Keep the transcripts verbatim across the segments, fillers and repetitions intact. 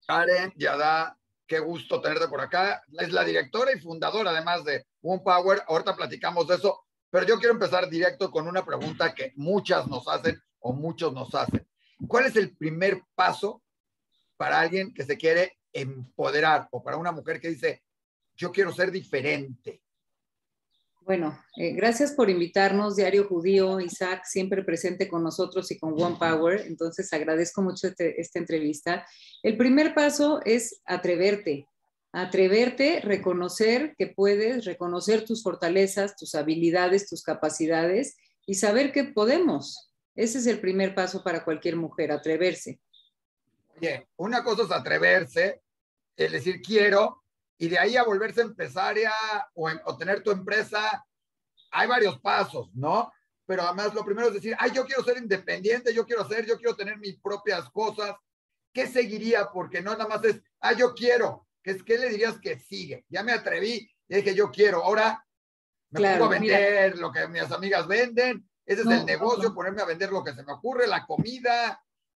Karen Yada, qué gusto tenerte por acá. Es la directora y fundadora, además de One Power. Ahorita platicamos de eso, pero yo quiero empezar directo con una pregunta que muchas nos hacen o muchos nos hacen. ¿Cuál es el primer paso para alguien que se quiere empoderar o para una mujer que dice, yo quiero ser diferente? Bueno, eh, gracias por invitarnos, Diario Judío, Isaac, siempre presente con nosotros y con One Power. Entonces, agradezco mucho este, esta entrevista. El primer paso es atreverte, atreverte, reconocer que puedes, reconocer tus fortalezas, tus habilidades, tus capacidades y saber que podemos. Ese es el primer paso para cualquier mujer, atreverse. Oye, una cosa es atreverse, es decir, quiero, y de ahí a volverse empresaria o, en, o tener tu empresa, hay varios pasos, ¿no? Pero además lo primero es decir, ay, yo quiero ser independiente, yo quiero hacer, yo quiero tener mis propias cosas. ¿Qué seguiría? Porque no nada más es, ah, yo quiero. ¿Qué, qué le dirías que sigue? Ya me atreví, y dije, yo quiero. Ahora me Claro, pongo a vender mira, lo que mis amigas venden. Ese es no, el no, negocio, no. ponerme a vender lo que se me ocurre, la comida.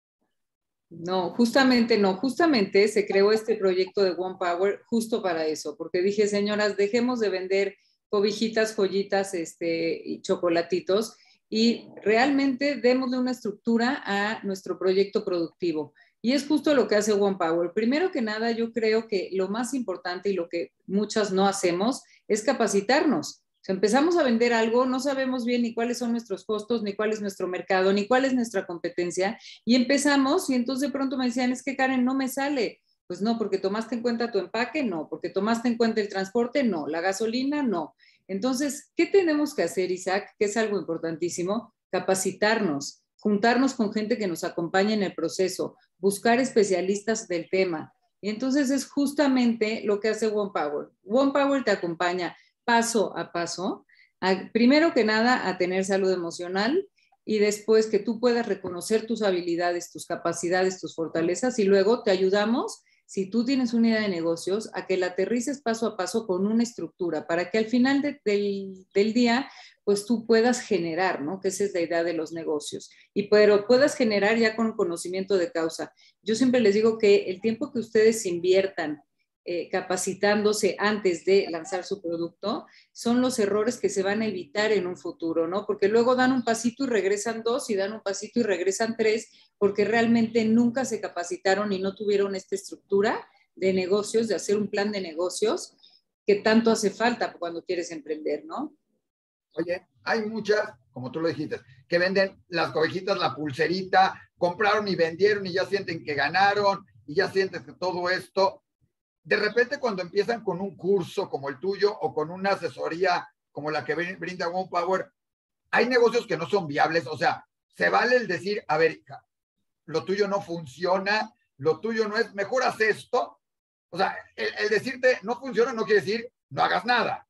No, justamente no, justamente se creó este proyecto de One Power justo para eso, porque dije, señoras, dejemos de vender cobijitas, joyitas, este, y chocolatitos y realmente démosle una estructura a nuestro proyecto productivo. Y es justo lo que hace One Power. Primero que nada, yo creo que lo más importante y lo que muchas no hacemos es capacitarnos. O sea, empezamos a vender algo, no sabemos bien ni cuáles son nuestros costos, ni cuál es nuestro mercado, ni cuál es nuestra competencia. Y empezamos y entonces de pronto me decían, es que Karen, no me sale. Pues no, porque tomaste en cuenta tu empaque, no, porque tomaste en cuenta el transporte, no, la gasolina, no. Entonces, ¿qué tenemos que hacer, Isaac? Que es algo importantísimo, capacitarnos, juntarnos con gente que nos acompañe en el proceso, buscar especialistas del tema. Y entonces es justamente lo que hace One Power. One Power te acompaña paso a paso, a, primero que nada a tener salud emocional, y después que tú puedas reconocer tus habilidades, tus capacidades, tus fortalezas y luego te ayudamos, si tú tienes una idea de negocios, a que la aterrices paso a paso con una estructura para que al final de, del, del día pues tú puedas generar, ¿no? Que esa es la idea de los negocios. Y pero puedas generar ya con conocimiento de causa. Yo siempre les digo que el tiempo que ustedes inviertan eh, capacitándose antes de lanzar su producto, son los errores que se van a evitar en un futuro, ¿no? Porque luego dan un pasito y regresan dos y dan un pasito y regresan tres, porque realmente nunca se capacitaron y no tuvieron esta estructura de negocios, de hacer un plan de negocios que tanto hace falta cuando quieres emprender, ¿no? Oye, hay muchas, como tú lo dijiste, que venden las cobejitas, la pulserita, compraron y vendieron y ya sienten que ganaron y ya sientes que todo esto. De repente cuando empiezan con un curso como el tuyo o con una asesoría como la que brinda One Power, hay negocios que no son viables. O sea, se vale el decir, a ver, hija, lo tuyo no funciona, lo tuyo no es, mejor haz esto. O sea, el, el decirte no funciona no quiere decir no hagas nada.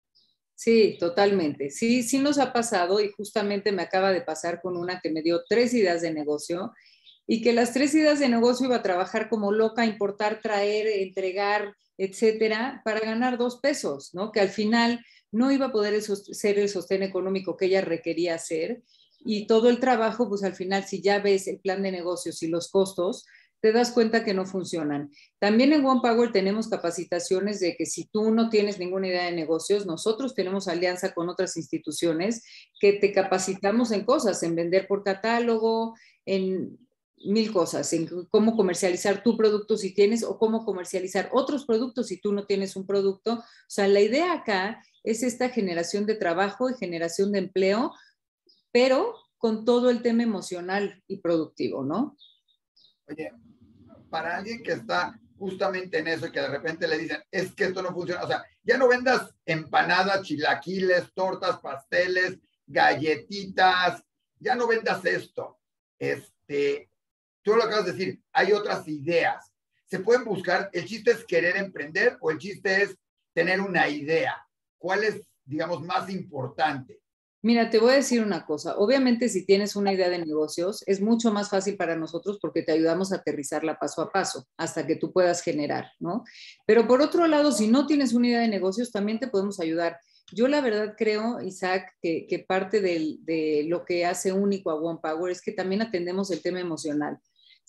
Sí, totalmente. Sí, sí nos ha pasado y justamente me acaba de pasar con una que me dio tres ideas de negocio y que las tres ideas de negocio iba a trabajar como loca, importar, traer, entregar, etcétera, para ganar dos pesos, ¿no? Que al final no iba a poder ser el sostén económico que ella requería hacer y todo el trabajo, pues al final, si ya ves el plan de negocios y los costos, te das cuenta que no funcionan. También en One Power tenemos capacitaciones de que si tú no tienes ninguna idea de negocios, nosotros tenemos alianza con otras instituciones que te capacitamos en cosas, en vender por catálogo, en mil cosas, en cómo comercializar tu producto si tienes o cómo comercializar otros productos si tú no tienes un producto. O sea, la idea acá es esta generación de trabajo y generación de empleo, pero con todo el tema emocional y productivo, ¿no? Oye, para alguien que está justamente en eso y que de repente le dicen, es que esto no funciona, o sea, ya no vendas empanadas, chilaquiles, tortas, pasteles, galletitas, ya no vendas esto. Este, tú lo acabas de decir, hay otras ideas. Se pueden buscar, el chiste es querer emprender o el chiste es tener una idea. ¿Cuál es, digamos, más importante? Mira, te voy a decir una cosa. Obviamente, si tienes una idea de negocios, es mucho más fácil para nosotros porque te ayudamos a aterrizarla paso a paso hasta que tú puedas generar, ¿no? Pero por otro lado, si no tienes una idea de negocios, también te podemos ayudar. Yo la verdad creo, Isaac, que, que parte del, de lo que hace único a One Power es que también atendemos el tema emocional.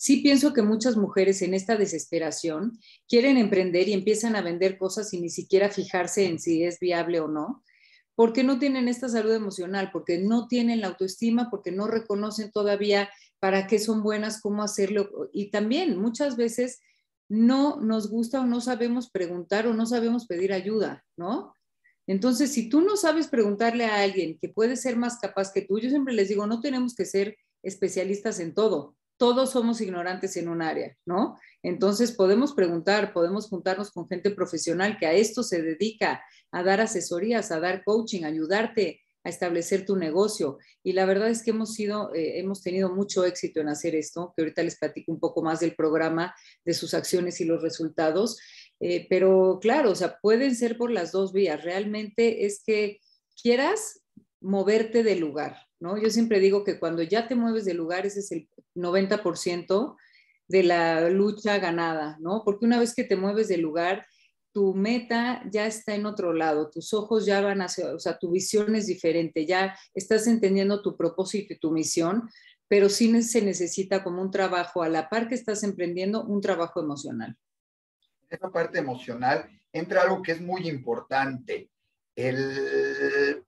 sí pienso que muchas mujeres en esta desesperación quieren emprender y empiezan a vender cosas sin ni siquiera fijarse en si es viable o no, porque no tienen esta salud emocional, porque no tienen la autoestima, porque no reconocen todavía para qué son buenas, cómo hacerlo. Y también muchas veces no nos gusta o no sabemos preguntar o no sabemos pedir ayuda, ¿no? Entonces, si tú no sabes preguntarle a alguien que puede ser más capaz que tú, yo siempre les digo, no tenemos que ser especialistas en todo. Todos somos ignorantes en un área, ¿no? Entonces podemos preguntar, podemos juntarnos con gente profesional que a esto se dedica, a dar asesorías, a dar coaching, a ayudarte a establecer tu negocio. Y la verdad es que hemos sido, eh, hemos tenido mucho éxito en hacer esto, que ahorita les platico un poco más del programa, de sus acciones y los resultados. Eh, pero claro, o sea, pueden ser por las dos vías. Realmente es que quieras moverte del lugar, ¿no? Yo siempre digo que cuando ya te mueves del lugar, ese es el noventa por ciento de la lucha ganada, ¿no? Porque una vez que te mueves del lugar, tu meta ya está en otro lado, tus ojos ya van hacia, o sea, tu visión es diferente, ya estás entendiendo tu propósito y tu misión, pero sí se necesita como un trabajo, a la par que estás emprendiendo, un trabajo emocional. Esa parte emocional entra algo que es muy importante, el,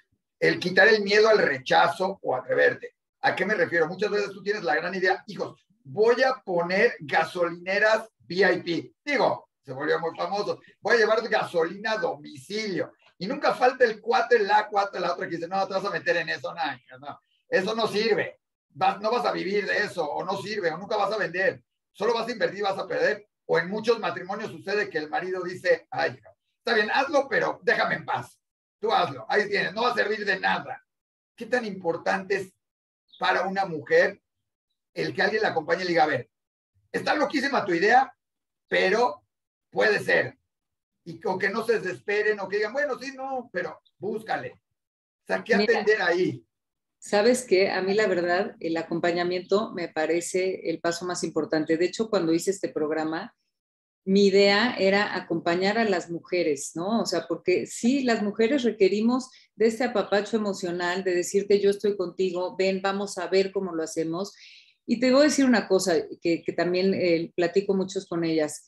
el quitar el miedo al rechazo o atreverte. ¿A qué me refiero? Muchas veces tú tienes la gran idea, hijos, voy a poner gasolineras V I P. Digo, se volvió muy famoso. Voy a llevar gasolina a domicilio. Y nunca falta el cuate, la cuate, la otra que dice, no, te vas a meter en eso, no, no. Eso no sirve. Vas, no vas a vivir de eso, o no sirve, o nunca vas a vender. Solo vas a invertir, vas a perder. O en muchos matrimonios sucede que el marido dice, ay, está bien, hazlo, pero déjame en paz. Tú hazlo, ahí tienes, no va a servir de nada. ¿Qué tan importante es para una mujer el que alguien la acompañe y le diga, a ver, está loquísima tu idea, pero puede ser? Y o que no se desesperen o que digan, bueno, sí, no, pero búscale. O sea, ¿qué atender Mira, ahí? ¿Sabes qué? A mí la verdad, el acompañamiento me parece el paso más importante. De hecho, cuando hice este programa, mi idea era acompañar a las mujeres, ¿no? O sea, porque sí, las mujeres requerimos de este apapacho emocional, de decirte yo estoy contigo, ven, vamos a ver cómo lo hacemos. Y te voy a decir una cosa que, que también eh, platico muchos con ellas.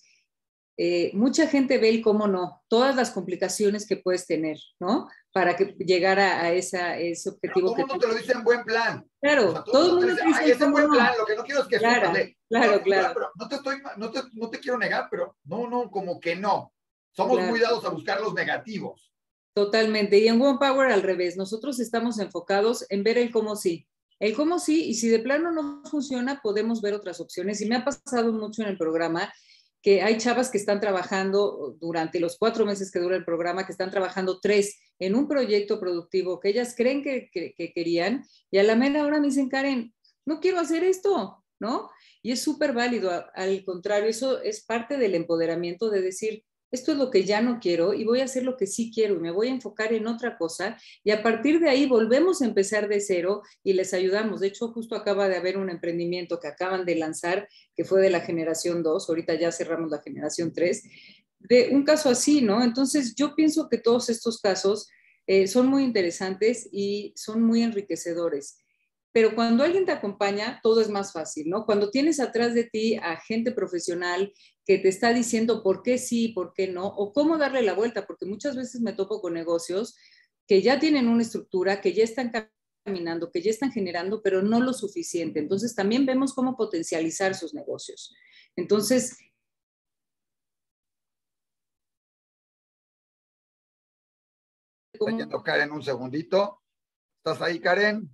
Eh, mucha gente ve el cómo no, todas las complicaciones que puedes tener, ¿no? Para que llegar a, a esa, ese objetivo. Pero todo el mundo te lo dice en buen plan. Claro, o sea, todo, todo el mundo mundo te dice, ay, es en buen no. plan, lo que no quiero es que claro, sufras. Claro, no, claro. Pero no te, estoy, no, te, no te quiero negar, pero no, no, como que no. Somos claro. muy dados a buscar los negativos. Totalmente. Y en One Power al revés, nosotros estamos enfocados en ver el cómo sí. El cómo sí, y si de plano no funciona, podemos ver otras opciones. Y me ha pasado mucho en el programa que hay chavas que están trabajando durante los cuatro meses que dura el programa, que están trabajando tres en un proyecto productivo que ellas creen que, que, que querían, y a la mera hora me dicen, Karen, no quiero hacer esto, ¿no? Y es súper válido. Al contrario, eso es parte del empoderamiento de decir, esto es lo que ya no quiero y voy a hacer lo que sí quiero y me voy a enfocar en otra cosa, y a partir de ahí volvemos a empezar de cero y les ayudamos. De hecho, justo acaba de haber un emprendimiento que acaban de lanzar, que fue de la generación dos, ahorita ya cerramos la generación tres, de un caso así, ¿no? Entonces yo pienso que todos estos casos eh, son muy interesantes y son muy enriquecedores. Pero cuando alguien te acompaña, todo es más fácil, ¿no? Cuando tienes atrás de ti a gente profesional que te está diciendo por qué sí, por qué no, o cómo darle la vuelta, porque muchas veces me topo con negocios que ya tienen una estructura, que ya están caminando, que ya están generando, pero no lo suficiente. Entonces también vemos cómo potencializar sus negocios. Entonces, ¿cómo? Estoy yendo, Karen, un segundito. ¿Estás ahí, Karen?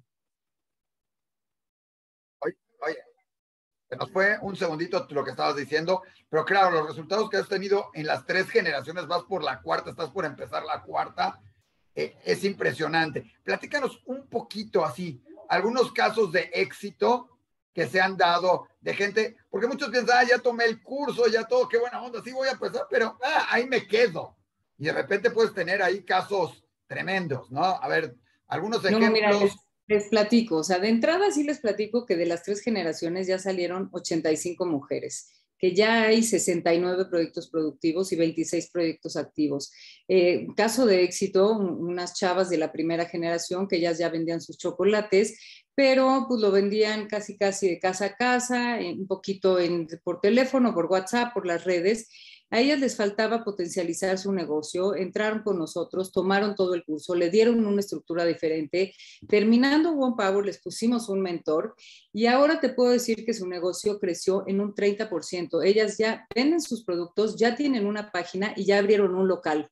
Oye, oye, se nos fue un segundito lo que estabas diciendo, pero claro, los resultados que has tenido en las tres generaciones, vas por la cuarta, estás por empezar la cuarta, eh, es impresionante. Platícanos un poquito así, algunos casos de éxito que se han dado de gente, porque muchos piensan, ah, ya tomé el curso, ya todo, qué buena onda, sí voy a empezar, pero ah, ahí me quedo. Y de repente puedes tener ahí casos tremendos, ¿no? A ver, algunos ejemplos. No, mira, les, les platico, o sea, de entrada sí les platico que de las tres generaciones ya salieron ochenta y cinco mujeres, que ya hay sesenta y nueve proyectos productivos y veintiséis proyectos activos. Eh, caso de éxito, unas chavas de la primera generación que ellas ya vendían sus chocolates, pero pues lo vendían casi casi de casa a casa, un poquito en, por teléfono, por WhatsApp, por las redes. A ellas les faltaba potencializar su negocio, entraron con nosotros, tomaron todo el curso, le dieron una estructura diferente. Terminando One Power, les pusimos un mentor y ahora te puedo decir que su negocio creció en un treinta por ciento. Ellas ya venden sus productos, ya tienen una página y ya abrieron un local.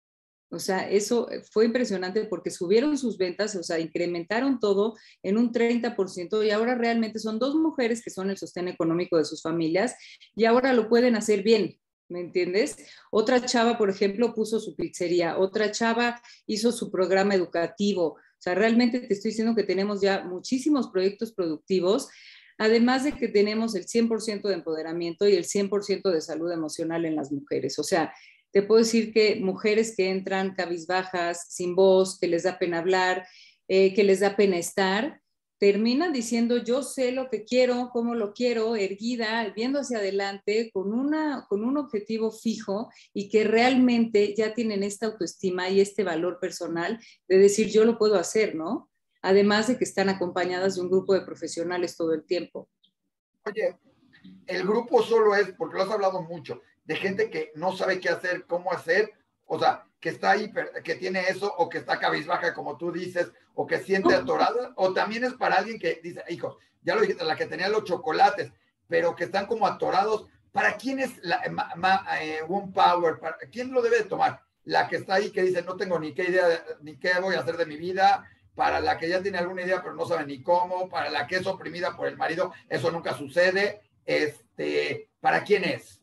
O sea, eso fue impresionante porque subieron sus ventas, o sea, incrementaron todo en un treinta por ciento y ahora realmente son dos mujeres que son el sostén económico de sus familias y ahora lo pueden hacer bien. ¿Me entiendes? Otra chava, por ejemplo, puso su pizzería, otra chava hizo su programa educativo. O sea, realmente te estoy diciendo que tenemos ya muchísimos proyectos productivos, además de que tenemos el cien por ciento de empoderamiento y el cien por ciento de salud emocional en las mujeres. O sea, te puedo decir que mujeres que entran cabizbajas, sin voz, que les da pena hablar, eh, que les da pena estar, terminan diciendo yo sé lo que quiero, cómo lo quiero, erguida, viendo hacia adelante, con, una, con un objetivo fijo y que realmente ya tienen esta autoestima y este valor personal de decir yo lo puedo hacer, ¿no? Además de que están acompañadas de un grupo de profesionales todo el tiempo. Oye, el grupo solo es, porque lo has hablado mucho, de gente que no sabe qué hacer, cómo hacer, o sea, que está ahí, que tiene eso, o que está cabizbaja, como tú dices, o que siente atorada, o también es para alguien que dice, hijo, ya lo dijiste, la que tenía los chocolates, pero que están como atorados. ¿Para quién es la, ma, ma, eh, One Power? ¿Para quién lo debe de tomar? La que está ahí, que dice, no tengo ni qué idea, de, ni qué voy a hacer de mi vida, para la que ya tiene alguna idea, pero no sabe ni cómo, para la que es oprimida por el marido, eso nunca sucede. Este, ¿para quién es?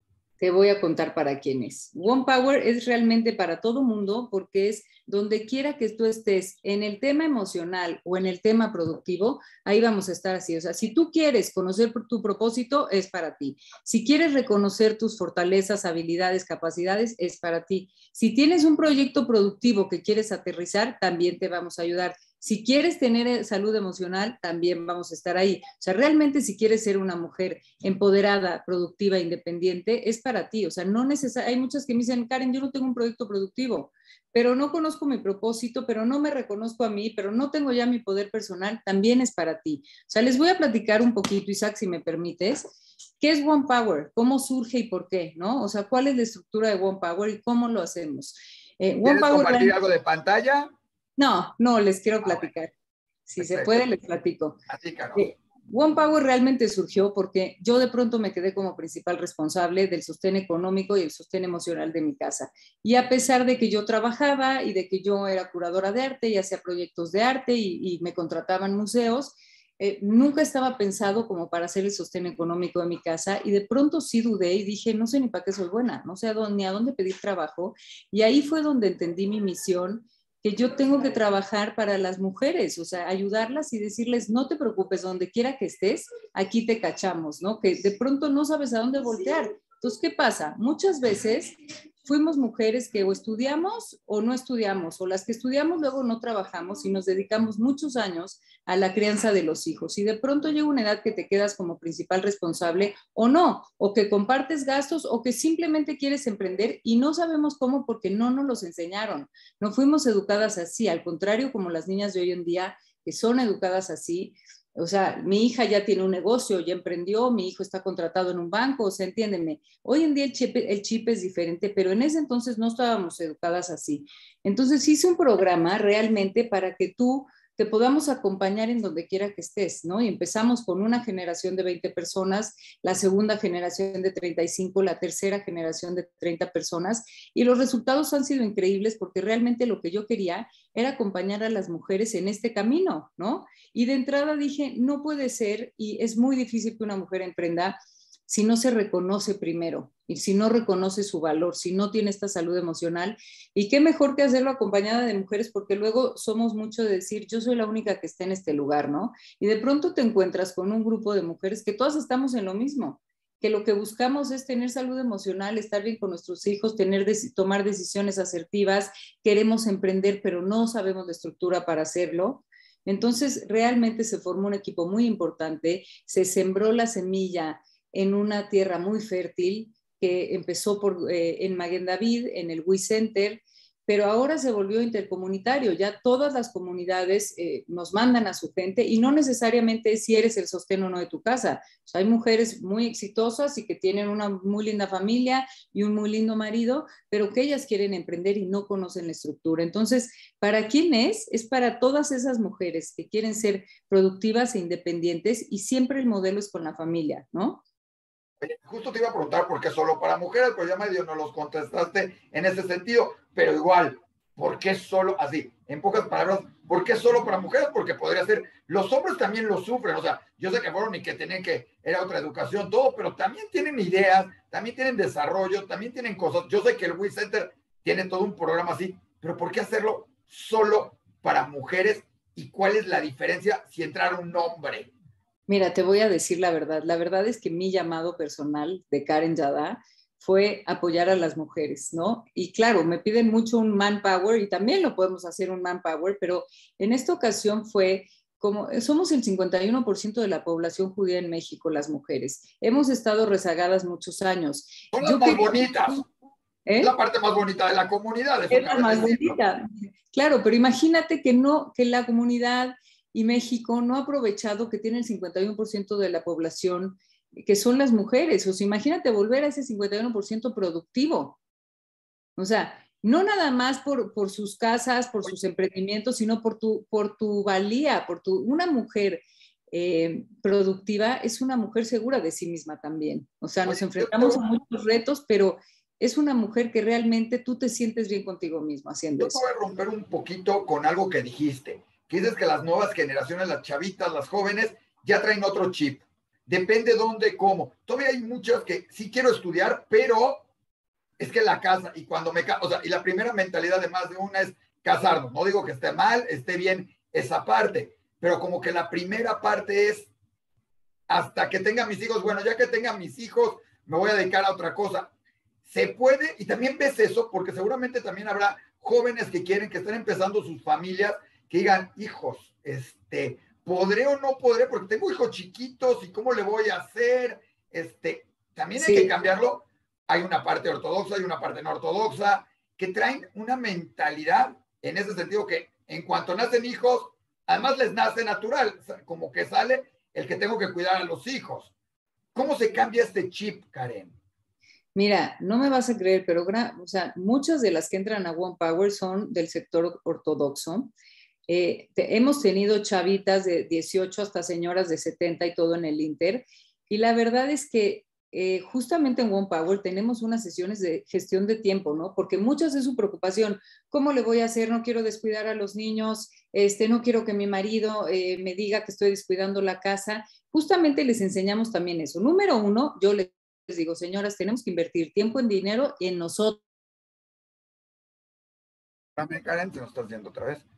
Te voy a contar para quién es. One Power es realmente para todo mundo porque es donde quiera que tú estés en el tema emocional o en el tema productivo, ahí vamos a estar así. O sea, si tú quieres conocer tu propósito, es para ti. Si quieres reconocer tus fortalezas, habilidades, capacidades, es para ti. Si tienes un proyecto productivo que quieres aterrizar, también te vamos a ayudar. Si quieres tener salud emocional, también vamos a estar ahí. O sea, realmente si quieres ser una mujer empoderada, productiva, independiente, es para ti. O sea, no necesariamente, hay muchas que me dicen, Karen, yo no tengo un proyecto productivo, pero no conozco mi propósito, pero no me reconozco a mí, pero no tengo ya mi poder personal, también es para ti. O sea, les voy a platicar un poquito, Isaac, si me permites, ¿qué es One Power? ¿Cómo surge y por qué? ¿No? O sea, ¿cuál es la estructura de One Power y cómo lo hacemos? Eh, One ¿Quieres Power compartir realmente... algo de pantalla? No, no, les quiero platicar. Ah, bueno. Si Perfecto. Se puede, les platico. Así, claro. Eh, One Power realmente surgió porque yo de pronto me quedé como principal responsable del sostén económico y el sostén emocional de mi casa. Y a pesar de que yo trabajaba y de que yo era curadora de arte y hacía proyectos de arte y, y me contrataban museos, eh, nunca estaba pensado como para hacer el sostén económico de mi casa y de pronto sí dudé y dije, no sé ni para qué soy buena, no sé a dónde, ni a dónde pedir trabajo. Y ahí fue donde entendí mi misión, que yo tengo que trabajar para las mujeres, o sea, ayudarlas y decirles, no te preocupes, donde quiera que estés, aquí te cachamos, ¿no? Que de pronto no sabes a dónde voltear. Entonces, ¿qué pasa? Muchas veces fuimos mujeres que o estudiamos o no estudiamos, o las que estudiamos luego no trabajamos y nos dedicamos muchos años a la crianza de los hijos. Y de pronto llega una edad que te quedas como principal responsable o no, o que compartes gastos o que simplemente quieres emprender y no sabemos cómo porque no nos los enseñaron. No fuimos educadas así, al contrario, como las niñas de hoy en día que son educadas así. O sea, mi hija ya tiene un negocio, ya emprendió, mi hijo está contratado en un banco, o sea, entiéndeme, hoy en día el chip, el chip es diferente, pero en ese entonces no estábamos educadas así. Entonces hice un programa realmente para que tú te podamos acompañar en donde quiera que estés, ¿no? Y empezamos con una generación de veinte personas, la segunda generación de treinta y cinco, la tercera generación de treinta personas, y los resultados han sido increíbles porque realmente lo que yo quería era acompañar a las mujeres en este camino, ¿no? Y de entrada dije, no puede ser, y es muy difícil que una mujer emprenda si no se reconoce primero, y si no reconoce su valor, si no tiene esta salud emocional. Y qué mejor que hacerlo acompañada de mujeres, porque luego somos mucho de decir, yo soy la única que está en este lugar, ¿no? Y de pronto te encuentras con un grupo de mujeres que todas estamos en lo mismo, que lo que buscamos es tener salud emocional, estar bien con nuestros hijos, tener, tomar decisiones asertivas, queremos emprender, pero no sabemos la estructura para hacerlo. Entonces, realmente se formó un equipo muy importante, se sembró la semilla en una tierra muy fértil, que empezó por, eh, en Maguen David, en el W I Center, pero ahora se volvió intercomunitario, ya todas las comunidades eh, nos mandan a su gente y no necesariamente es si eres el sostén o no de tu casa. O sea, hay mujeres muy exitosas y que tienen una muy linda familia y un muy lindo marido, pero que ellas quieren emprender y no conocen la estructura. Entonces, ¿para quién es? Es para todas esas mujeres que quieren ser productivas e independientes y siempre el modelo es con la familia, ¿no? Justo te iba a preguntar por qué solo para mujeres, pero ya medio no los contestaste en ese sentido, pero igual, ¿por qué solo así? En pocas palabras, ¿por qué solo para mujeres? Porque podría ser, los hombres también lo sufren, o sea, yo sé que fueron y que tenían que, era otra educación, todo, pero también tienen ideas, también tienen desarrollo, también tienen cosas. Yo sé que el WIC Center tiene todo un programa así, pero ¿por qué hacerlo solo para mujeres? ¿Y cuál es la diferencia si entrara un hombre? Mira, te voy a decir la verdad. La verdad es que mi llamado personal de Karen Yada fue apoyar a las mujeres, ¿no? Y claro, me piden mucho un manpower y también lo podemos hacer un manpower, pero en esta ocasión fue como somos el cincuenta y uno por ciento de la población judía en México, las mujeres. Hemos estado rezagadas muchos años. Son las Yo más quería, bonitas. ¿eh? Es la parte más bonita de la comunidad, eso Es la cabe más decirlo. bonita. Claro, pero imagínate que no, que la comunidad y México no ha aprovechado que tiene el cincuenta y uno por ciento de la población que son las mujeres. O sea, imagínate volver a ese cincuenta y uno por ciento productivo. O sea, no nada más por, por sus casas, por sus emprendimientos, sino por tu, por tu valía, por tu, una mujer eh, productiva es una mujer segura de sí misma también. O sea, nos Oye, yo enfrentamos te, a muchos retos, pero es una mujer que realmente tú te sientes bien contigo mismo haciendo yo te eso. voy a romper un poquito con algo que dijiste, que dices que las nuevas generaciones, las chavitas, las jóvenes, ya traen otro chip. Depende dónde, cómo. Todavía hay muchas que sí quiero estudiar, pero es que la casa, y cuando me caso, o sea, y la primera mentalidad de más de una es casarnos. No digo que esté mal, esté bien esa parte, pero como que la primera parte es hasta que tenga mis hijos, bueno, ya que tenga mis hijos, me voy a dedicar a otra cosa. Se puede, y también ves eso, porque seguramente también habrá jóvenes que quieren, que estén empezando sus familias, que digan, hijos, este, ¿podré o no podré? Porque tengo hijos chiquitos y cómo le voy a hacer. Este, también hay que Sí, cambiarlo. Hay una parte ortodoxa, hay una parte no ortodoxa, que traen una mentalidad en ese sentido que en cuanto nacen hijos, además les nace natural, como que sale el que tengo que cuidar a los hijos. ¿Cómo se cambia este chip, Karen? mira, no me vas a creer, pero o sea, muchas de las que entran a One Power son del sector ortodoxo. Eh, te, hemos tenido chavitas de dieciocho hasta señoras de setenta y todo en el Inter. Y la verdad es que eh, justamente en One Power tenemos unas sesiones de gestión de tiempo, ¿no? Porque muchas de su preocupación, ¿cómo le voy a hacer? No quiero descuidar a los niños, este, no quiero que mi marido eh, me diga que estoy descuidando la casa. Justamente les enseñamos también eso. Número uno, yo les digo, señoras, tenemos que invertir tiempo en dinero en nosotros. Karen, te lo estás viendo otra vez.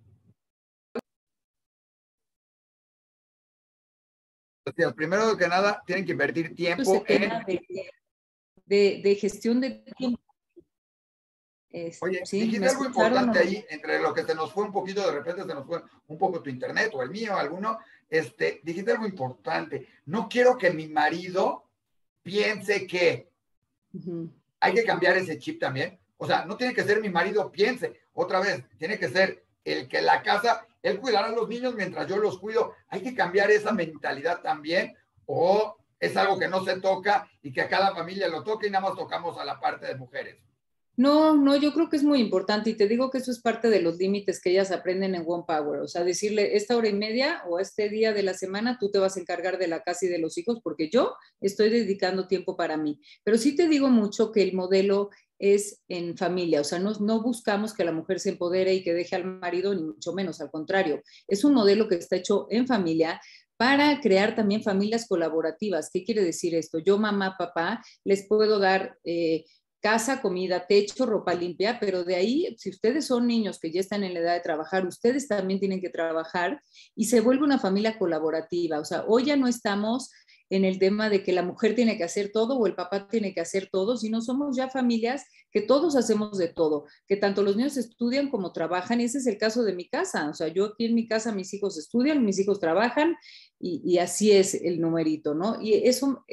Entonces, primero que nada, tienen que invertir tiempo en... De, de, de gestión de tiempo. Es, Oye, sí, dijiste ¿me algo escucharon? importante O... ahí, entre lo que se nos fue un poquito, de repente se nos fue un poco tu internet o el mío, alguno, este, dijiste algo importante. No quiero que mi marido piense que uh-huh. Hay que cambiar ese chip también. O sea, no tiene que ser mi marido piense, otra vez, tiene que ser el que la casa, él cuidará a los niños mientras yo los cuido. Hay que cambiar esa mentalidad también, o es algo que no se toca y que a cada familia lo toque y nada más tocamos a la parte de mujeres. No, no, yo creo que es muy importante y te digo que eso es parte de los límites que ellas aprenden en One Power, o sea, decirle esta hora y media o este día de la semana tú te vas a encargar de la casa y de los hijos porque yo estoy dedicando tiempo para mí. Pero sí te digo mucho que el modelo es en familia, o sea, no, no buscamos que la mujer se empodere y que deje al marido, ni mucho menos, al contrario, es un modelo que está hecho en familia para crear también familias colaborativas. ¿Qué quiere decir esto? Yo, mamá, papá, les puedo dar... Eh, casa, comida, techo, ropa limpia, pero de ahí, si ustedes son niños que ya están en la edad de trabajar, ustedes también tienen que trabajar y se vuelve una familia colaborativa. O sea, hoy ya no estamos en el tema de que la mujer tiene que hacer todo o el papá tiene que hacer todo, sino somos ya familias que todos hacemos de todo, que tanto los niños estudian como trabajan, y ese es el caso de mi casa. O sea, yo aquí en mi casa mis hijos estudian, mis hijos trabajan y, y así es el numerito, ¿no? Y eso es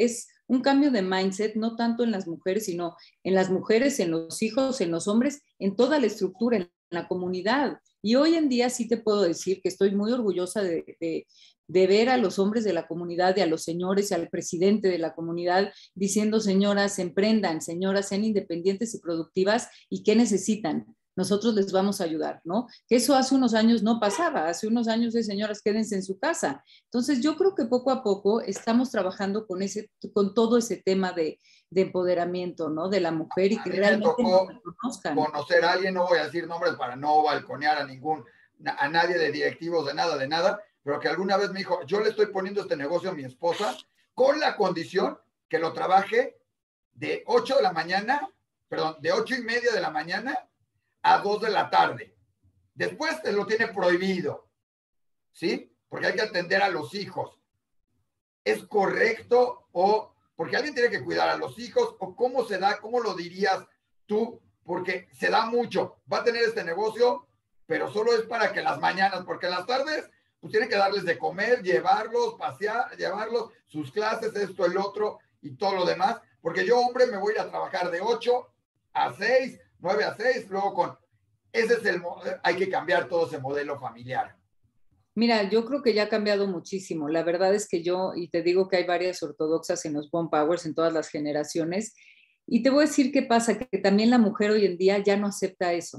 un cambio de mindset, no tanto en las mujeres, sino en las mujeres, en los hijos, en los hombres, en toda la estructura, en la comunidad. Y hoy en día sí te puedo decir que estoy muy orgullosa de, de, de ver a los hombres de la comunidad y a los señores y al presidente de la comunidad diciendo, señoras, emprendan, señoras, sean independientes y productivas, ¿y qué necesitan? Nosotros les vamos a ayudar, ¿no? Que eso hace unos años no pasaba, hace unos años de señoras, quédense en su casa. Entonces yo creo que poco a poco estamos trabajando con, ese, con todo ese tema de, de empoderamiento, ¿no? De la mujer y A que mí me realmente nos tocó reconozcan. conocer a alguien, no voy a decir nombres para no balconear a ningún, a nadie de directivos, de nada, de nada, pero que alguna vez me dijo, yo le estoy poniendo este negocio a mi esposa con la condición que lo trabaje de ocho de la mañana, perdón, de ocho y media de la mañana a dos de la tarde. Después te lo tiene prohibido, ¿sí? Porque hay que atender a los hijos. ¿Es correcto o porque alguien tiene que cuidar a los hijos o cómo se da, cómo lo dirías tú? Porque se da mucho. Va a tener este negocio, pero solo es para que las mañanas, porque en las tardes, pues tiene que darles de comer, llevarlos, pasear, llevarlos, sus clases, esto, el otro y todo lo demás. Porque yo, hombre, me voy a ir a trabajar de ocho a seis, nueve a seis, luego con... Ese es el... Hay que cambiar todo ese modelo familiar. Mira, yo creo que ya ha cambiado muchísimo. La verdad es que yo, y te digo que hay varias ortodoxas en los One Powers, en todas las generaciones, y te voy a decir qué pasa, que también la mujer hoy en día ya no acepta eso.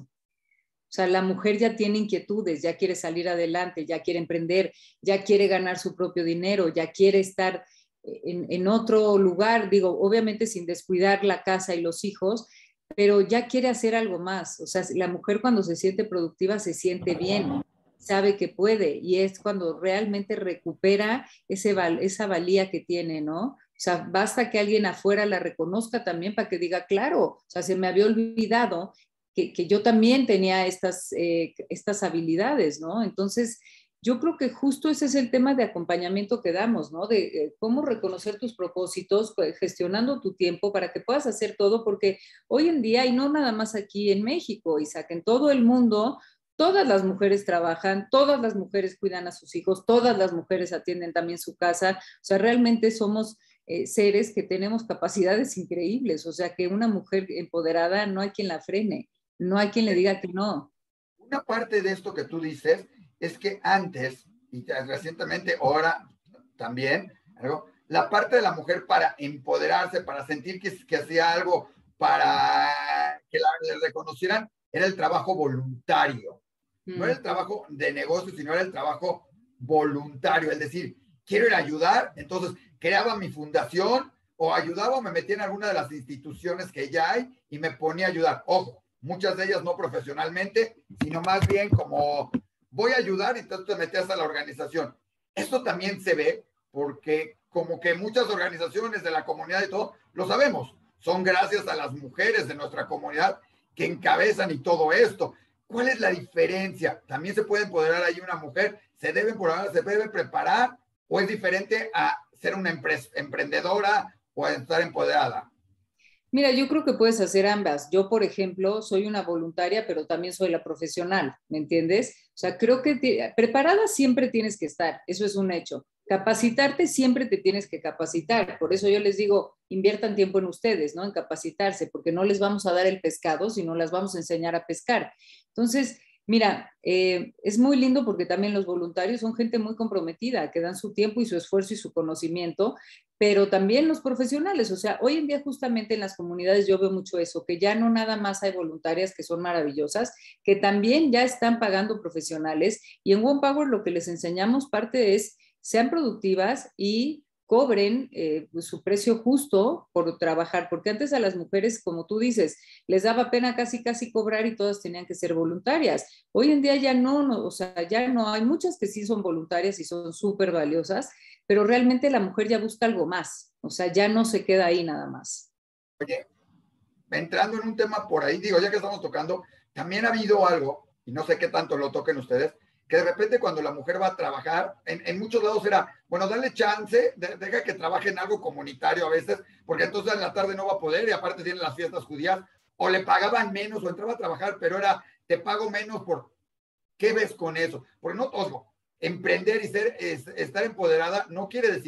O sea, la mujer ya tiene inquietudes, ya quiere salir adelante, ya quiere emprender, ya quiere ganar su propio dinero, ya quiere estar en, en otro lugar, digo, obviamente sin descuidar la casa y los hijos, pero ya quiere hacer algo más. O sea, la mujer cuando se siente productiva se siente bien, sabe que puede y es cuando realmente recupera ese val, esa valía que tiene, ¿no? O sea, basta que alguien afuera la reconozca también para que diga, claro, o sea, se me había olvidado que, que yo también tenía estas, eh, estas habilidades, ¿no? Entonces, yo creo que justo ese es el tema de acompañamiento que damos, ¿no? De eh, cómo reconocer tus propósitos, pues, gestionando tu tiempo para que puedas hacer todo, porque hoy en día, y no nada más aquí en México, Isaac, en todo el mundo, todas las mujeres trabajan, todas las mujeres cuidan a sus hijos, todas las mujeres atienden también su casa, o sea, realmente somos eh, seres que tenemos capacidades increíbles, o sea, que una mujer empoderada no hay quien la frene, no hay quien le diga que no. Una parte de esto que tú dices es que antes, y recientemente, ahora también, ¿no? La parte de la mujer para empoderarse, para sentir que, que hacía algo, para que la, le reconocieran, era el trabajo voluntario. No era el trabajo de negocio, sino era el trabajo voluntario. Es decir, quiero ir a ayudar, entonces creaba mi fundación o ayudaba o me metía en alguna de las instituciones que ya hay y me ponía a ayudar. Ojo, muchas de ellas no profesionalmente, sino más bien como voy a ayudar y entonces te metías a la organización. Esto también se ve porque como que muchas organizaciones de la comunidad y todo, lo sabemos, son gracias a las mujeres de nuestra comunidad que encabezan y todo esto. ¿Cuál es la diferencia? ¿También se puede empoderar ahí una mujer? ¿Se debe empoderar, se debe preparar? ¿O es diferente a ser una emprendedora o a estar empoderada? Mira, yo creo que puedes hacer ambas. Yo, por ejemplo, soy una voluntaria, pero también soy la profesional, ¿me entiendes? O sea, creo que te, preparada siempre tienes que estar, eso es un hecho. Capacitarte siempre te tienes que capacitar. Por eso yo les digo, inviertan tiempo en ustedes, ¿no? En capacitarse, porque no les vamos a dar el pescado, sino las vamos a enseñar a pescar. Entonces, mira, eh, es muy lindo porque también los voluntarios son gente muy comprometida, que dan su tiempo y su esfuerzo y su conocimiento, pero también los profesionales. O sea, hoy en día justamente en las comunidades yo veo mucho eso, que ya no nada más hay voluntarias que son maravillosas, que también ya están pagando profesionales y en One Power lo que les enseñamos parte es sean productivas y cobren eh, su precio justo por trabajar, porque antes a las mujeres, como tú dices, les daba pena casi casi cobrar y todas tenían que ser voluntarias. Hoy en día ya no, no, o sea, ya no, hay muchas que sí son voluntarias y son súper valiosas, pero realmente la mujer ya busca algo más, o sea, ya no se queda ahí nada más. Oye, entrando en un tema por ahí, digo, ya que estamos tocando, también ha habido algo, y no sé qué tanto lo toquen ustedes, que de repente cuando la mujer va a trabajar, en, en muchos lados era, bueno, dale chance, de, deja que trabaje en algo comunitario a veces, porque entonces en la tarde no va a poder y aparte tienen las fiestas judías, o le pagaban menos o entraba a trabajar, pero era, te pago menos por, ¿qué ves con eso? Porque no todo, emprender y ser, es, estar empoderada no quiere decir que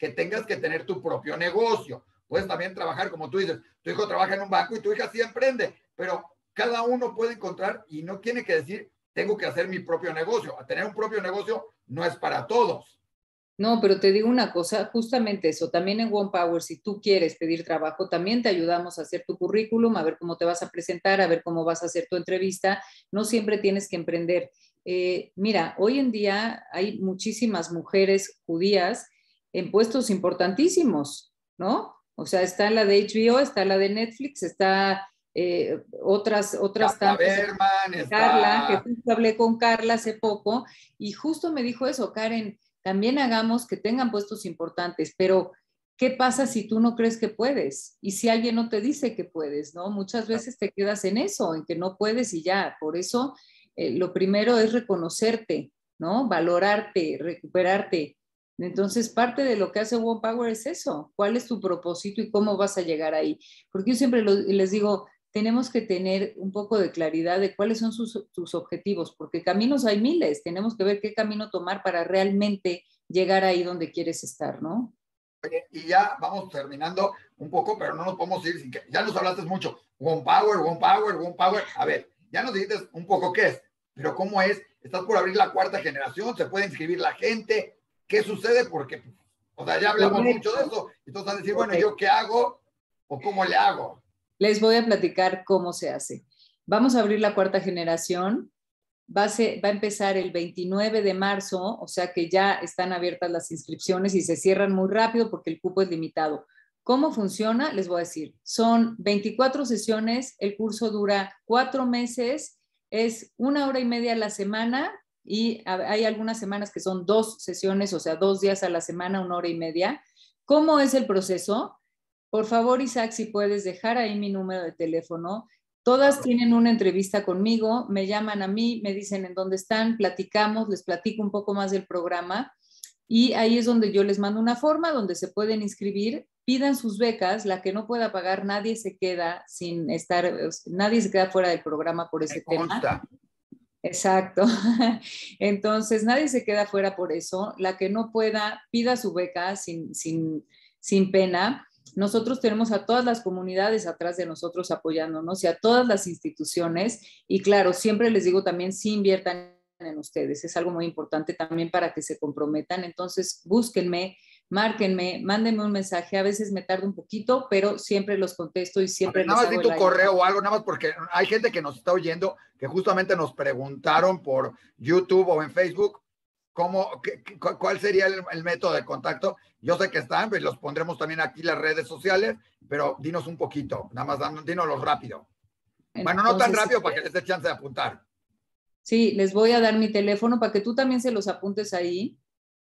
que tengas que tener tu propio negocio. Puedes también trabajar, como tú dices, tu hijo trabaja en un banco y tu hija sí emprende, pero cada uno puede encontrar y no tiene que decir, tengo que hacer mi propio negocio. A tener un propio negocio no es para todos. No, pero te digo una cosa, justamente eso, también en One Power, si tú quieres pedir trabajo, también te ayudamos a hacer tu currículum, a ver cómo te vas a presentar, a ver cómo vas a hacer tu entrevista. No siempre tienes que emprender. Eh, mira, hoy en día hay muchísimas mujeres judías en puestos importantísimos, ¿no? O sea, está la de H B O, está la de Netflix, está eh, otras, otras Carla tantas. Berman, Carla, que está... justo hablé con Carla hace poco y justo me dijo eso, Karen, también hagamos que tengan puestos importantes, pero ¿qué pasa si tú no crees que puedes? Y si alguien no te dice que puedes, ¿no? Muchas veces te quedas en eso, en que no puedes y ya. Por eso eh, lo primero es reconocerte, ¿no? Valorarte, recuperarte. Entonces, parte de lo que hace One Power es eso. ¿Cuál es tu propósito y cómo vas a llegar ahí? Porque yo siempre lo, les digo, tenemos que tener un poco de claridad de cuáles son sus, sus objetivos, porque caminos hay miles, tenemos que ver qué camino tomar para realmente llegar ahí donde quieres estar, ¿no? Oye, y ya vamos terminando un poco, pero no nos podemos ir sin que, ya nos hablaste mucho, One Power, One Power, One Power, a ver, ya nos dijiste un poco qué es, pero cómo es, estás por abrir la cuarta generación, se puede inscribir la gente, ¿qué sucede? Porque, o sea, ya hablamos Correcto. mucho de eso, entonces van a decir, Correcto. bueno, ¿yo qué hago? ¿O cómo le hago? Les voy a platicar cómo se hace. Vamos a abrir la cuarta generación. Va a, ser, va a empezar el veintinueve de marzo, o sea que ya están abiertas las inscripciones y se cierran muy rápido porque el cupo es limitado. ¿Cómo funciona? Les voy a decir. Son veinticuatro sesiones, el curso dura cuatro meses, es una hora y media a la semana y hay algunas semanas que son dos sesiones, o sea, dos días a la semana, una hora y media. ¿Cómo es el proceso? Por favor, Isaac, si puedes dejar ahí mi número de teléfono. Todas tienen una entrevista conmigo, me llaman a mí, me dicen en dónde están, platicamos, les platico un poco más del programa y ahí es donde yo les mando una forma donde se pueden inscribir, pidan sus becas, la que no pueda pagar, nadie se queda sin estar, nadie se queda fuera del programa por ese Me consta. tema. Exacto. Entonces, nadie se queda fuera por eso. La que no pueda, pida su beca sin, sin, sin pena. Nosotros tenemos a todas las comunidades atrás de nosotros apoyándonos y a todas las instituciones. Y claro, siempre les digo también, sí inviertan en ustedes. Es algo muy importante también para que se comprometan. Entonces, búsquenme, márquenme, mándenme un mensaje. A veces me tardo un poquito, pero siempre los contesto y siempre ver, nada les más hago di tu el correo o algo, nada más porque hay gente que nos está oyendo que justamente nos preguntaron por YouTube o en Facebook cómo, qué, cuál sería el, el método de contacto. Yo sé que están, pues los pondremos también aquí las redes sociales, pero dinos un poquito, nada más, dinoslos rápido. Entonces, bueno, no tan rápido para que les dé chance de apuntar. Sí, les voy a dar mi teléfono para que tú también se los apuntes ahí.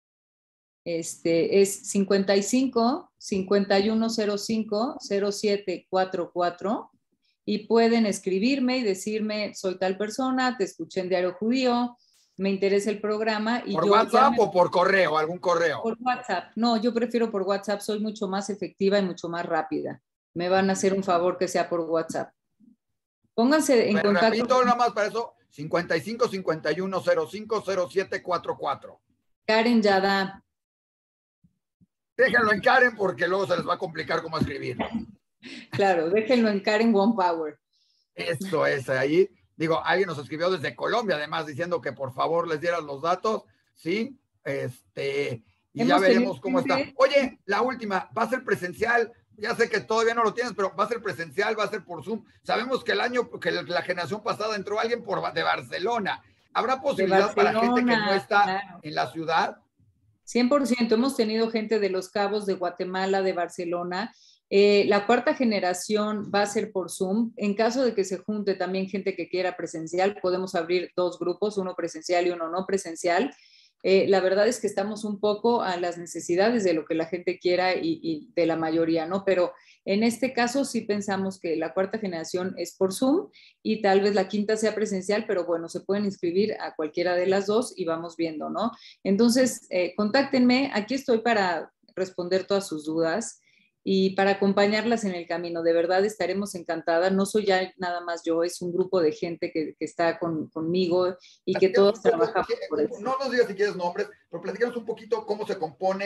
Este es cincuenta y cinco, cincuenta y uno cero cinco, cero siete cuarenta y cuatro y pueden escribirme y decirme, soy tal persona, te escuché en Diario Judío, me interesa el programa. Y ¿Por yo WhatsApp me... o por correo, algún correo? Por WhatsApp. No, yo prefiero por WhatsApp, soy mucho más efectiva y mucho más rápida. Me van a hacer un favor que sea por WhatsApp. Pónganse en Me contacto. repito nada más para eso, cincuenta y cinco, cincuenta y uno cero cinco, cero siete cuarenta y cuatro. Karen Yada. Déjenlo en Karen porque luego se les va a complicar cómo escribirlo. Claro, déjenlo en Karen One Power. Eso es, ahí. Digo, alguien nos escribió desde Colombia, además, diciendo que por favor les dieran los datos, ¿sí? Este, y Hemos ya veremos cómo gente... está. Oye, la última, ¿va a ser presencial? Ya sé que todavía no lo tienes, pero ¿va a ser presencial? ¿Va a ser por Zoom? Sabemos que el año, que la generación pasada entró alguien por, de Barcelona. ¿Habrá posibilidad para gente que no está claro. en la ciudad? cien por ciento. Hemos tenido gente de Los Cabos, de Guatemala, de Barcelona. Eh, la cuarta generación va a ser por Zoom. En caso de que se junte también gente que quiera presencial, podemos abrir dos grupos, uno presencial y uno no presencial. Eh, la verdad es que estamos un poco a las necesidades de lo que la gente quiera y, y de la mayoría, ¿no? Pero en este caso sí pensamos que la cuarta generación es por Zoom y tal vez la quinta sea presencial, pero bueno, se pueden inscribir a cualquiera de las dos y vamos viendo, ¿no? Entonces, eh, contáctenme, aquí estoy para responder todas sus dudas y para acompañarlas en el camino. De verdad estaremos encantadas. No soy ya nada más yo, es un grupo de gente que, que está con, conmigo y que todos trabajamos por eso. No nos digas si quieres nombres, pero platicamos un poquito cómo se compone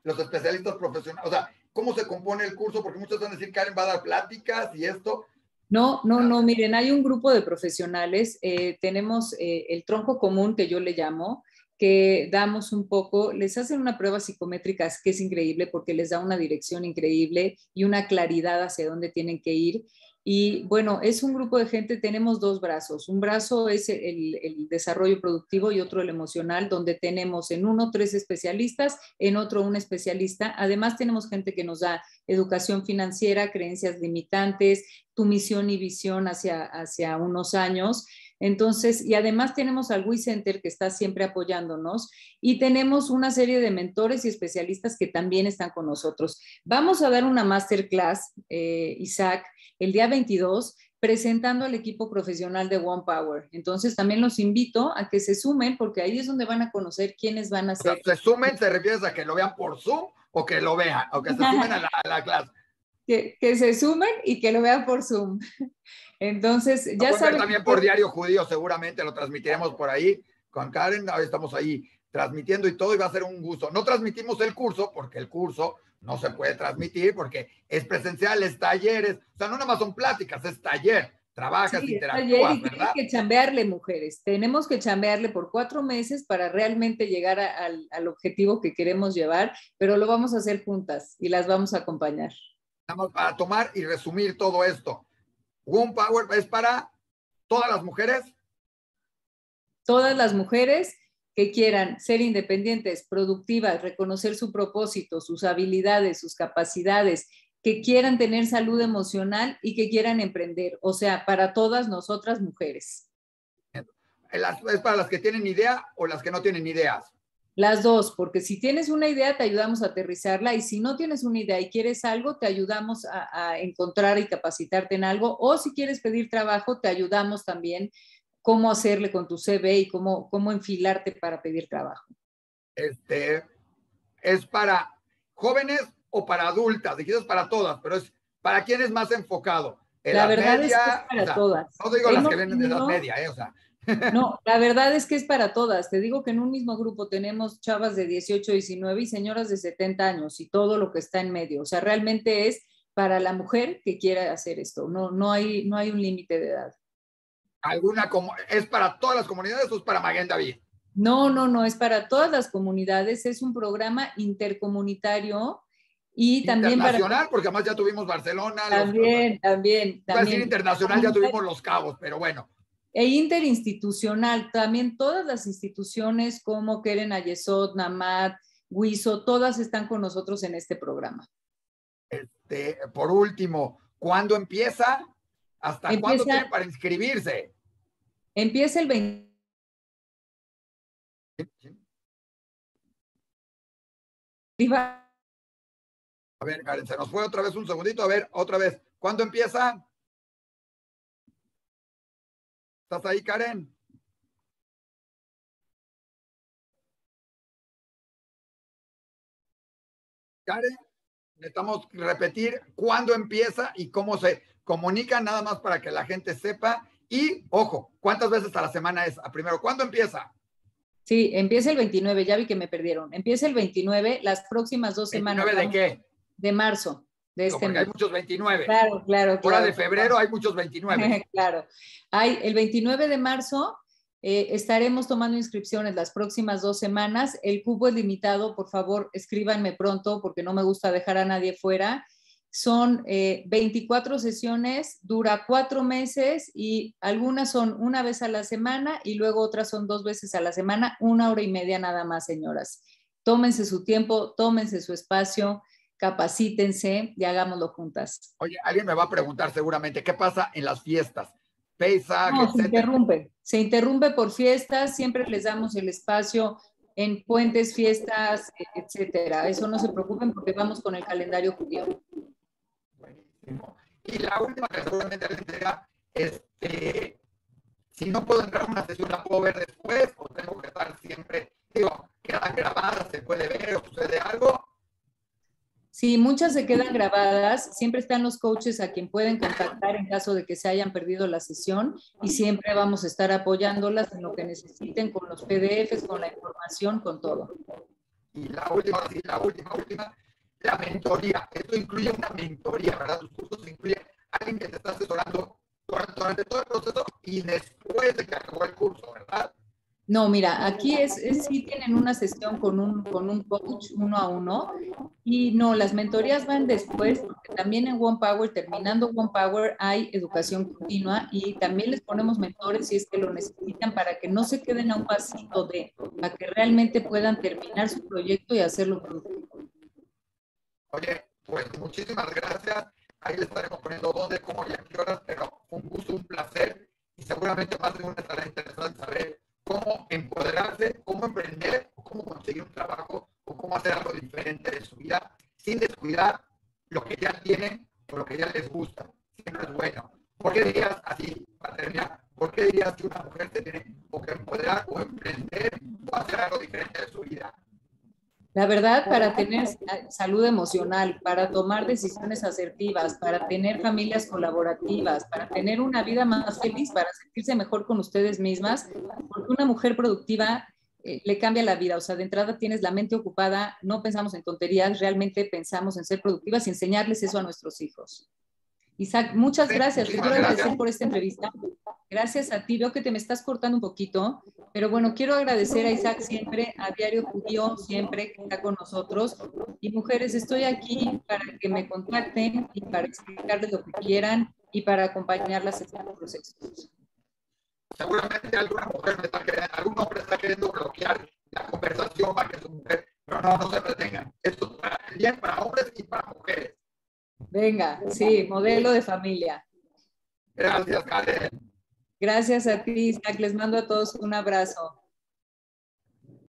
los especialistas profesionales? O sea, ¿cómo se compone el curso? Porque muchos van a decir, Karen va a dar pláticas y esto. No, no, no, miren, hay un grupo de profesionales, eh, tenemos eh, el tronco común que yo le llamo, que damos un poco, les hacen una prueba psicométrica que es increíble porque les da una dirección increíble y una claridad hacia dónde tienen que ir. Y bueno, es un grupo de gente, tenemos dos brazos. Un brazo es el, el desarrollo productivo y otro el emocional, donde tenemos en uno tres especialistas, en otro un especialista. Además tenemos gente que nos da educación financiera, creencias limitantes, tu misión y visión hacia, hacia unos años. Entonces, y además tenemos al W I Center que está siempre apoyándonos y tenemos una serie de mentores y especialistas que también están con nosotros. Vamos a dar una masterclass, eh, Isaac, el día veintidós, presentando al equipo profesional de One Power. Entonces, también los invito a que se sumen porque ahí es donde van a conocer quiénes van a ser. O sea, ¿se sumen? ¿Se refieres a que lo vean por Zoom o que lo vean? O que se sumen a la, a la clase. Que, que se sumen y que lo vean por Zoom. Entonces, ya lo saben. También por Diario Judío, seguramente lo transmitiremos por ahí con Karen. Estamos ahí transmitiendo y todo, y va a ser un gusto. No transmitimos el curso porque el curso no se puede transmitir porque es presencial, es talleres. O sea, no nada más son pláticas, es taller. Trabajas, sí, interactúas, taller y ¿verdad? Hay que chambearle, mujeres. Tenemos que chambearle por cuatro meses para realmente llegar a, al, al objetivo que queremos llevar, pero lo vamos a hacer juntas y las vamos a acompañar. Vamos a tomar y resumir todo esto. One Power es para todas las mujeres. Todas las mujeres que quieran ser independientes, productivas, reconocer su propósito, sus habilidades, sus capacidades, que quieran tener salud emocional y que quieran emprender. O sea, para todas nosotras mujeres. ¿Es para las que tienen idea o las que no tienen ideas? Las dos, porque si tienes una idea te ayudamos a aterrizarla y si no tienes una idea y quieres algo, te ayudamos a, a encontrar y capacitarte en algo, o si quieres pedir trabajo, te ayudamos también cómo hacerle con tu C V y cómo, cómo enfilarte para pedir trabajo. Este, ¿es para jóvenes o para adultas? Dijiste es para todas, pero es ¿para quién es más enfocado? La verdad media, es que es para o sea, todas. No digo Hemos las que vienen de edad media, ¿eh? O sea. No, la verdad es que es para todas. Te digo que en un mismo grupo tenemos chavas de dieciocho, diecinueve y señoras de setenta años y todo lo que está en medio. O sea, realmente es para la mujer que quiera hacer esto. No, no hay, no hay un límite de edad. ¿Alguna como es para todas las comunidades o es para Maguen David? No, no, no, es para todas las comunidades. Es un programa intercomunitario y también internacional, para... porque además ya tuvimos Barcelona. También, los, también, también. también. Internacional ya tuvimos Los Cabos, pero bueno. E interinstitucional, también todas las instituciones como Keren Ayesot, Namat, Wiso, todas están con nosotros en este programa. Este, por último, ¿cuándo empieza? ¿Hasta empieza, cuándo tiene para inscribirse? Empieza el veinte. A ver, Karen, se nos fue otra vez un segundito. A ver, otra vez. ¿Cuándo empieza? ¿Estás ahí, Karen? Karen, necesitamos repetir cuándo empieza y cómo se comunica, nada más para que la gente sepa. Y, ojo, ¿cuántas veces a la semana es? Primero, ¿cuándo empieza? Sí, empieza el veintinueve, ya vi que me perdieron. Empieza el veintinueve, las próximas dos semanas. ¿veintinueve de qué? De marzo. De este porque mes. Hay muchos veintinueve. Claro, claro. Fuera claro, de febrero claro. hay muchos veintinueve. Claro. Hay el veintinueve de marzo. Eh, estaremos tomando inscripciones las próximas dos semanas. El cupo es limitado, por favor, escríbanme pronto porque no me gusta dejar a nadie fuera. Son eh, veinticuatro sesiones, dura cuatro meses y algunas son una vez a la semana y luego otras son dos veces a la semana, una hora y media nada más, señoras. Tómense su tiempo, tómense su espacio, capacítense y hagámoslo juntas. Oye, alguien me va a preguntar seguramente, ¿qué pasa en las fiestas? Pesaj, no, se interrumpe, se interrumpe por fiestas, siempre les damos el espacio en puentes, fiestas, etcétera. Eso no se preocupen porque vamos con el calendario judío. Buenísimo. Y la última que seguramente les dirá, este, si no puedo entrar a una sesión, ¿la puedo ver después o tengo que estar siempre? Digo, quedan grabadas, se puede ver o sucede algo. Sí, muchas se quedan grabadas, siempre están los coaches a quien pueden contactar en caso de que se hayan perdido la sesión y siempre vamos a estar apoyándolas en lo que necesiten con los P D Fs, con la información, con todo. Y la última, sí, la última, última, la mentoría. Esto incluye una mentoría, ¿verdad? Tus cursos incluyen a alguien que te está asesorando durante, durante todo el proceso y después de que acabó el curso, ¿verdad? No, mira, aquí es, es sí tienen una sesión con un, con un coach uno a uno y no, las mentorías van después porque también en One Power, terminando One Power, hay educación continua y también les ponemos mentores si es que lo necesitan para que no se queden a un pasito de, para que realmente puedan terminar su proyecto y hacerlo productivo. Oye, pues muchísimas gracias. Ahí le estaremos poniendo dónde, cómo y a qué horas, pero fue un gusto, un placer y seguramente más de uno estará interesado en saber cómo empoderarse, cómo emprender, o cómo conseguir un trabajo, o cómo hacer algo diferente de su vida, sin descuidar lo que ya tienen o lo que ya les gusta. Siempre es bueno. ¿Por qué dirías así, para terminar? ¿Por qué dirías que una mujer se tiene o que empoderar o emprender o hacer algo diferente de su vida? La verdad, para tener salud emocional, para tomar decisiones asertivas, para tener familias colaborativas, para tener una vida más feliz, para sentirse mejor con ustedes mismas, porque una mujer productiva eh, le cambia la vida. O sea, de entrada tienes la mente ocupada, no pensamos en tonterías, realmente pensamos en ser productivas y enseñarles eso a nuestros hijos. Isaac, muchas gracias. Te quiero agradecer por esta entrevista. Gracias a ti. Veo que te me estás cortando un poquito, pero bueno, quiero agradecer a Isaac siempre, a Diario Judío siempre que está con nosotros. Y mujeres, estoy aquí para que me contacten y para explicarles lo que quieran y para acompañarlas en estos procesos. Seguramente alguna mujer me está queriendo, algún hombre está queriendo bloquear la conversación para que su mujer, pero no, no se retengan. Esto es para, bien para hombres y para mujeres. Venga, sí, modelo de familia. Gracias, Karen. Gracias a ti, Isaac. Les mando a todos un abrazo.